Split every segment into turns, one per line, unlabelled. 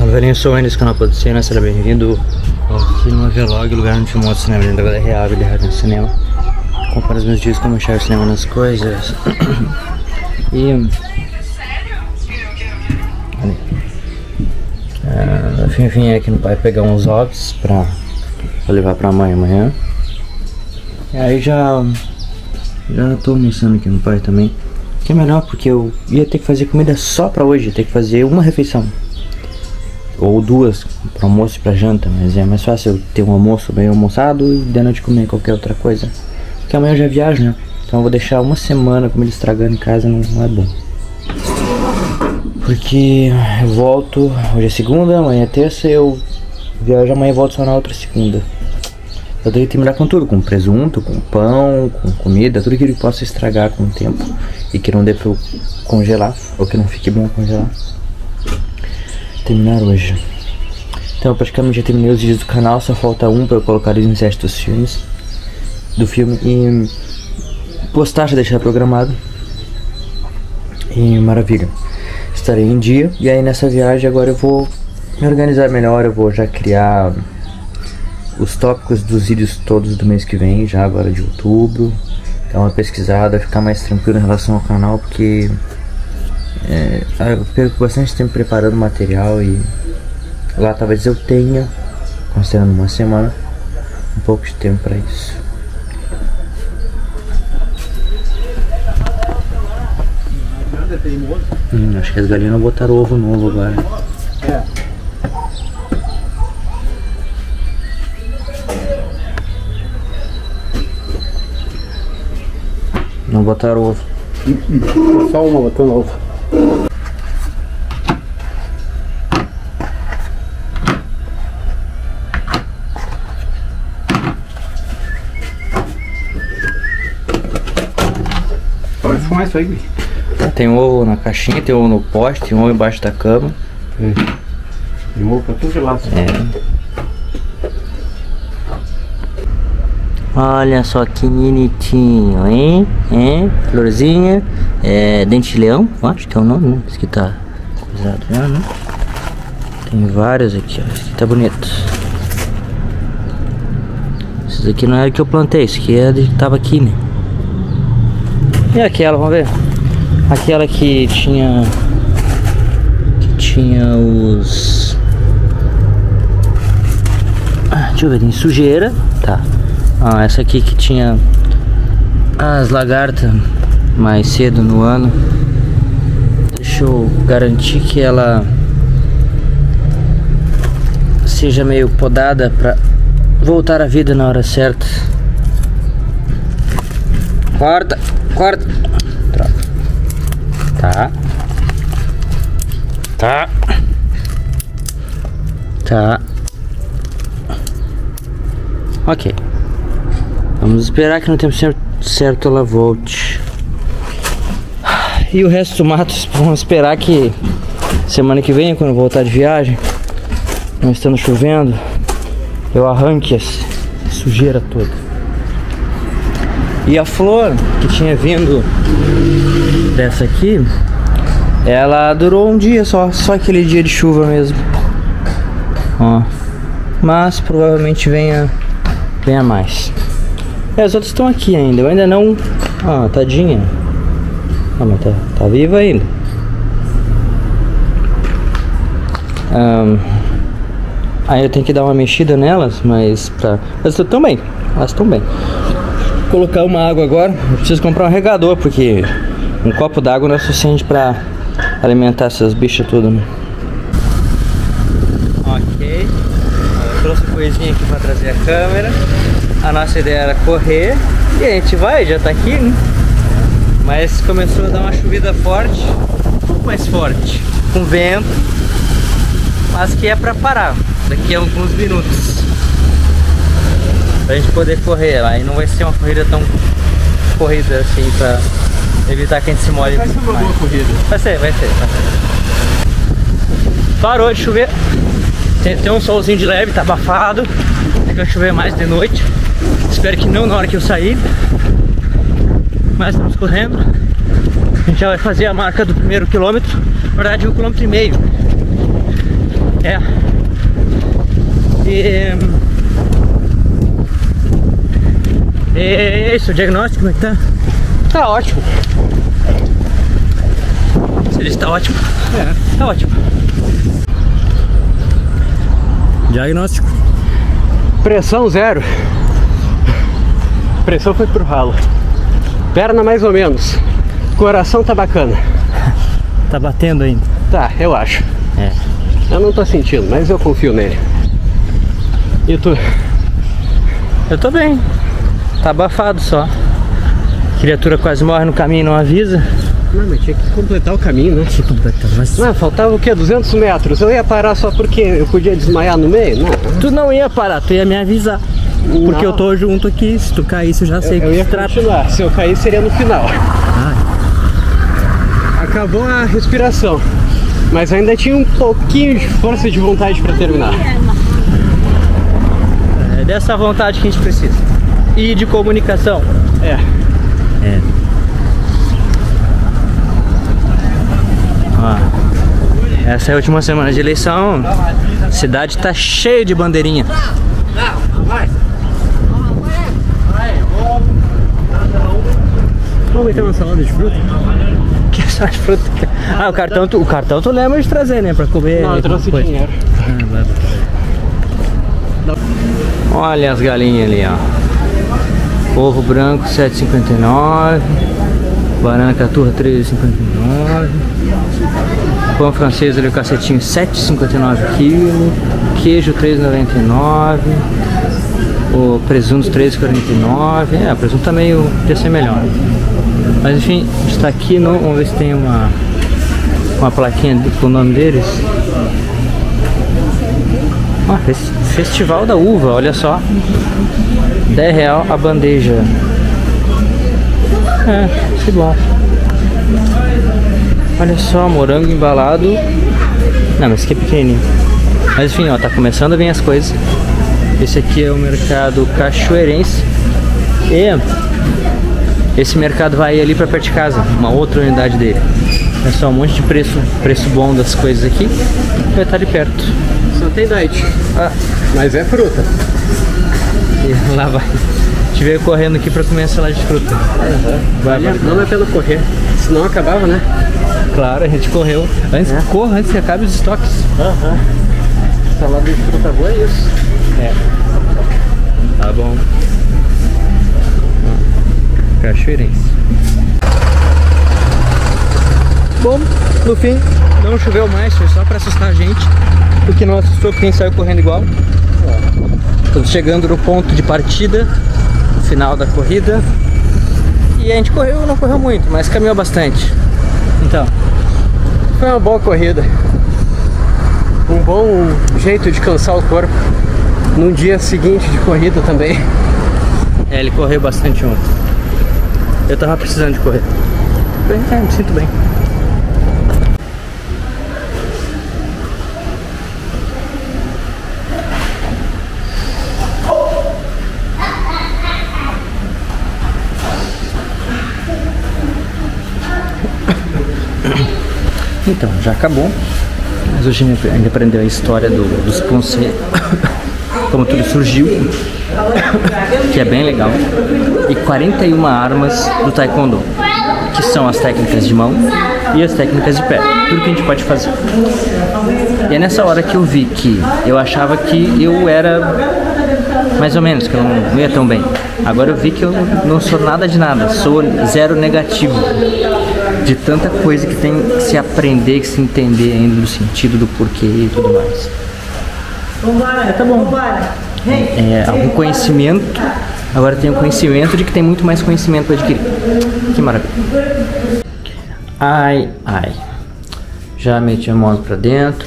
Velhinho, sou o canal Pode Ser, seja bem-vindo ao Cinema Vlog, lugar onde eu mostro cinema dentro da galera real, ele no cinema. Comparo os meus dias como achar o cinema nas coisas. E vim aqui no pai pegar uns ovos pra levar pra mãe amanhã. E aí já tô almoçando aqui no pai também, que é melhor porque eu ia ter que fazer comida só pra hoje, ter que fazer uma refeição ou duas para almoço e para janta, mas é mais fácil eu ter um almoço bem almoçado e de noite comer qualquer outra coisa, porque amanhã eu já viajo, né? Então eu vou deixar uma semana com ele estragando em casa, não é bom, porque eu volto, hoje é segunda, amanhã é terça, eu viajo amanhã e volto só na outra segunda. Eu tenho que terminar com tudo, com presunto, com pão, com comida, tudo aquilo que possa estragar com o tempo e que não dê pra eu congelar, ou que não fique bom congelar. Terminar hoje. Então eu praticamente já terminei os vídeos do canal, só falta um para eu colocar eles no set dos filmes do filme e postar, já deixar programado. E maravilha, estarei em dia. E aí nessa viagem agora eu vou me organizar melhor, eu vou já criar os tópicos dos vídeos todos do mês que vem, já agora de outubro, dar uma pesquisada, ficar mais tranquilo em relação ao canal, porque eu perco bastante tempo preparando material e lá talvez eu tenha, considerando uma semana, um pouco de tempo para isso. Acho que as galinhas botaram ovo novo agora. Não botaram ovo.
Só uma botando ovo. Pode fumar isso aí.
Tem ovo na caixinha, tem ovo no poste, tem ovo embaixo da cama.
Tem ovo pra tudo de lado.
Olha só que bonitinho, hein? Florzinha, dente de leão, acho que é o nome, né? Esse aqui tá coisado já, né? Tem vários aqui, ó. Esse aqui tá bonito. Esses aqui não era que eu plantei, esse aqui é de que tava aqui, né? E aquela, vamos ver? Aquela que tinha os... deixa eu ver, tem sujeira, tá. Essa aqui que tinha as lagartas mais cedo no ano. Deixa eu garantir que ela seja meio podada pra voltar à vida na hora certa. Corta. Tá. Ok. Vamos esperar que no tempo certo ela volte. E o resto do mato, vamos esperar que semana que vem, quando eu voltar de viagem, não estando chovendo, eu arranque essa sujeira toda. E a flor que tinha vindo dessa aqui, ela durou um dia só aquele dia de chuva mesmo. Mas provavelmente venha mais. E as outras estão aqui ainda, eu ainda não... tadinha. Mas tá viva ainda. Aí eu tenho que dar uma mexida nelas, mas elas estão bem. Vou colocar uma água agora. Eu preciso comprar um regador, porque um copo d'água não é suficiente pra alimentar essas bichas tudo, né? Ok. Eu trouxe coisinha aqui pra trazer a câmera. A nossa ideia era correr e a gente vai, já tá aqui, né? Mas começou a dar uma chovida forte, um pouco mais forte, com vento, mas que é pra parar daqui a alguns minutos, pra gente poder correr lá. E não vai ser uma corrida tão corrida assim, pra evitar que a gente se molhe.
Vai ser uma boa corrida.
Vai ser. Parou de chover, tem um solzinho de leve, tá abafado. Vai chover mais de noite. Espero que não na hora que eu sair. Mas estamos correndo. A gente já vai fazer a marca do primeiro quilômetro. Na verdade, 1,5 km. É. E isso, o diagnóstico como é que tá?
Tá ótimo.
Você disse que tá ótimo?
É.
Tá ótimo. Diagnóstico.
Pressão 0. Pressão foi pro ralo. Perna mais ou menos. Coração tá bacana.
Tá batendo ainda?
Tá, eu acho.
É.
Eu não tô sentindo, mas eu confio nele. E tu?
Eu tô bem. Tá abafado só. Criatura quase morre no caminho e não avisa.
Não, mas tinha que completar o caminho, né? Não, faltava o quê? 200 metros. Eu ia parar só porque eu podia desmaiar no meio? Não.
Tu não ia parar, tu ia me avisar. Porque
Não.
eu tô junto aqui. Se tu caísse, eu já sei
Eu
que
ia
se trata.
continuar. Se eu cair, seria no final. Acabou a respiração. Mas ainda tinha um pouquinho de força de vontade pra terminar.
É dessa vontade que a gente precisa. E de comunicação.
É.
É. Ó, essa é a última semana de eleição. A cidade tá cheia de bandeirinha.
Vamos meter uma salada de fruta?
Que essa fruta. Ah, o cartão tu lembra de trazer, né? Pra comer.
Não, eu trouxe
depois.
dinheiro.
Olha as galinhas ali, ó. Ovo branco 7,59. Banana caturra 3,59. Pão francês ali, o cacetinho 7,59 kg. Queijo 3,99. O presunto 3,49. É, o presunto tá meio... podia ser melhor. Mas enfim, está aqui no... vamos ver se tem uma plaquinha com o nome deles. Ah, Festival da Uva, olha só. R$10 a bandeja. É, que bom. Olha só, morango embalado. Não, mas que pequenininho. Mas enfim, ó, tá começando a vir as coisas. Esse aqui é o mercado cachoeirense. E esse mercado vai ali pra perto de casa, uma outra unidade dele. É só um monte de preço bom das coisas aqui. Vai estar ali perto.
Só tem diet.
Ah,
Mas é fruta.
e lá vai. A gente veio correndo aqui pra comer a salada de fruta. Vai.
Não é pelo correr. Senão acabava, né?
Claro, a gente correu. Antes, corra antes que acabe os estoques.
Salada de fruta boa é isso.
É. Tá bom. Cachoeirense. Bom, no fim, não choveu mais, foi só pra assustar a gente. O que não assustou quem saiu correndo igual. Estamos chegando no ponto de partida, no final da corrida. E a gente correu, não correu muito, mas caminhou bastante. Então,
Foi uma boa corrida. Um bom jeito de cansar o corpo. Num dia seguinte de corrida também.
ele correu bastante ontem. Eu tava precisando de correr. Bem, me sinto bem. Então, já acabou. Mas hoje a gente ainda aprendeu a história dos Poncê, como tudo surgiu, que é bem legal. E 41 armas do Taekwondo, que são as técnicas de mão e as técnicas de pé. Tudo que a gente pode fazer. E é nessa hora que eu vi que eu achava que eu era mais ou menos, que eu não ia tão bem. Agora eu vi que eu não sou nada de nada, sou zero negativo. De tanta coisa que tem que se aprender, que se entender ainda do sentido do porquê e tudo mais. Tá bom. Algum conhecimento, agora tenho conhecimento de que tem muito mais conhecimento para adquirir. Que maravilha. Ai, ai. Já meti a mão pra dentro.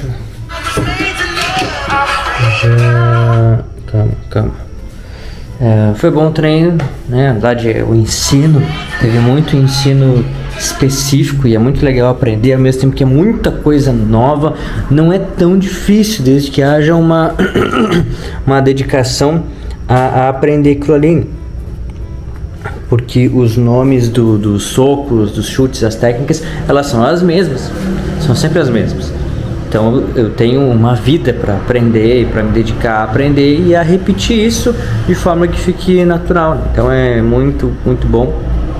Calma. Foi bom o treino, né? Na verdade, o ensino, teve muito ensino específico e é muito legal aprender, ao mesmo tempo que é muita coisa nova. Não é tão difícil, desde que haja uma dedicação a aprender aquilo ali. Porque os nomes dos socos, dos chutes, as técnicas, elas são as mesmas, são sempre as mesmas. Então eu tenho uma vida para aprender, para me dedicar a aprender e a repetir isso de forma que fique natural. Então é muito, muito bom.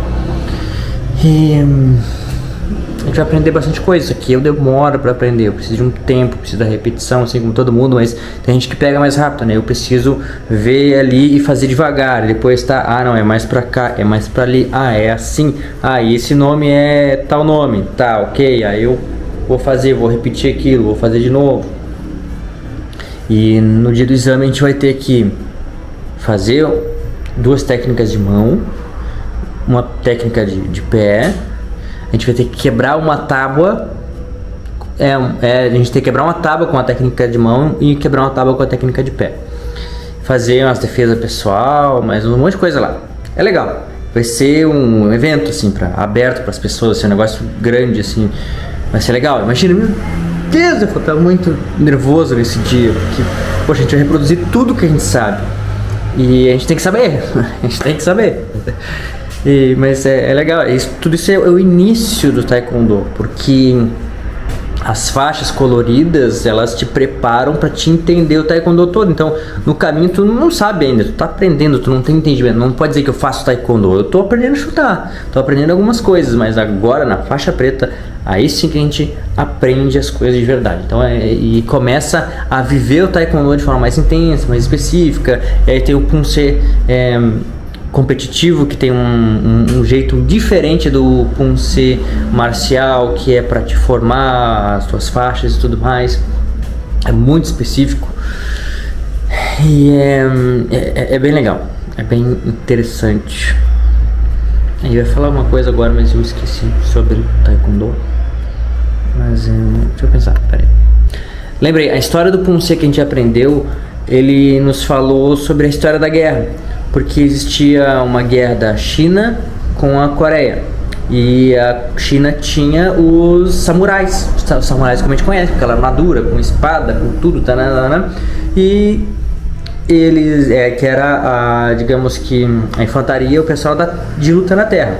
E a gente vai aprender bastante coisa. Isso aqui eu demoro para aprender, eu preciso de um tempo, preciso da repetição, assim como todo mundo, mas tem gente que pega mais rápido, né? Eu preciso ver ali e fazer devagar, depois tá, ah não, é mais pra cá, é mais pra ali, ah, é assim, ah, e esse nome é tal nome, tá, ok, aí eu vou fazer, vou repetir aquilo, vou fazer de novo. E no dia do exame a gente vai ter que fazer 2 técnicas de mão, uma técnica de pé. A gente vai ter que quebrar uma tábua. A gente tem que quebrar uma tábua com a técnica de mão e quebrar uma tábua com a técnica de pé. Fazer umas defesas pessoal, mais um monte de coisa lá. É legal. Vai ser um evento assim, aberto para as pessoas, vai ser um negócio grande assim. Vai ser legal. Imagina, meu Deus, eu tava muito nervoso nesse dia, porque, poxa, a gente vai reproduzir tudo que a gente sabe. E a gente tem que saber. A gente tem que saber. Mas é legal, tudo isso é o início do Taekwondo, porque as faixas coloridas, elas te preparam para te entender o Taekwondo todo. Então, no caminho tu não sabe ainda, tu tá aprendendo, tu não tem entendimento. Não pode dizer que eu faço Taekwondo, eu tô aprendendo a chutar, tô aprendendo algumas coisas, mas agora na faixa preta, aí sim que a gente aprende as coisas de verdade. Então, e começa a viver o Taekwondo de forma mais intensa, mais específica. E aí tem o Punse competitivo, que tem um jeito diferente do Punse marcial, que é para te formar as tuas faixas e tudo mais. É muito específico e é bem legal, é bem interessante. Eu ia falar uma coisa agora, mas eu esqueci sobre Taekwondo. Mas deixa eu pensar, peraí. Lembrei, a história do Punse que a gente aprendeu, ele nos falou sobre a história da guerra, porque existia uma guerra da China com a Coreia. E a China tinha os samurais como a gente conhece, com aquela armadura, com espada, com tudo, tanana, e eles, que era, digamos que, a infantaria, o pessoal de luta na terra.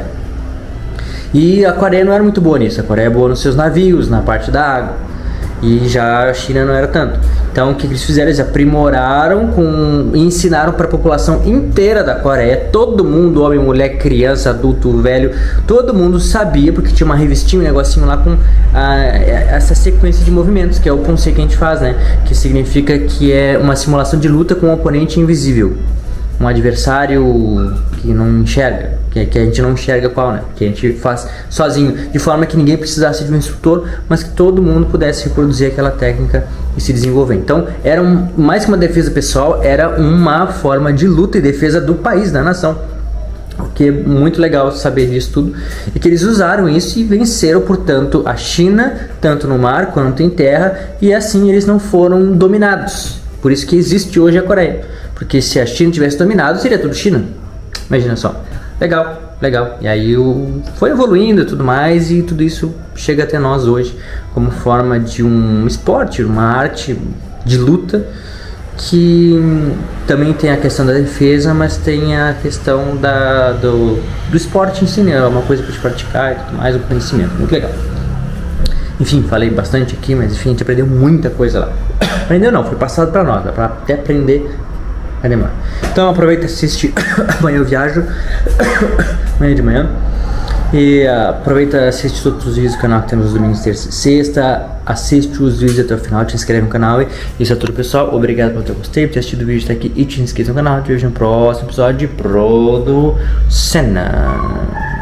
E a Coreia não era muito boa nisso, a Coreia é boa nos seus navios, na parte da água, e já a China não era tanto. Então o que eles fizeram? Eles aprimoraram e ensinaram para a população inteira da Coreia. Todo mundo, homem, mulher, criança, adulto, velho, todo mundo sabia, porque tinha uma revistinha, um negocinho lá com essa sequência de movimentos, que é o Punse que a gente faz, né? Que significa que é uma simulação de luta com um oponente invisível, um adversário que não enxerga, que a gente não enxerga qual, né? Que a gente faz sozinho, de forma que ninguém precisasse de um instrutor, mas que todo mundo pudesse reproduzir aquela técnica e se desenvolver. Então, era mais que uma defesa pessoal, era uma forma de luta e defesa do país, da nação. O que é muito legal saber disso tudo, e que eles usaram isso e venceram, portanto, a China, tanto no mar quanto em terra, e assim eles não foram dominados. Por isso que existe hoje a Coreia, porque se a China tivesse dominado, seria tudo China. Imagina só. Legal, legal. E aí foi evoluindo e tudo mais, e tudo isso chega até nós hoje como forma de um esporte, uma arte de luta, que também tem a questão da defesa, mas tem a questão do esporte em si, né? É uma coisa para te praticar e tudo mais, um conhecimento. Muito legal. Enfim, falei bastante aqui, mas enfim, a gente aprendeu muita coisa lá. Aprendeu não, foi passado para nós, dá para até aprender. Vai demorar. Então aproveita e assiste. Amanhã eu viajo. Amanhã de manhã. E aproveita e assiste todos os vídeos do canal que temos nos domingos, terça e sexta. Assiste os vídeos até o final, te inscreve no canal. E isso é tudo, pessoal. Obrigado pelo teu gostei, por ter assistido o vídeo até aqui. E te inscreva no canal. Te vejo no próximo episódio de Produção.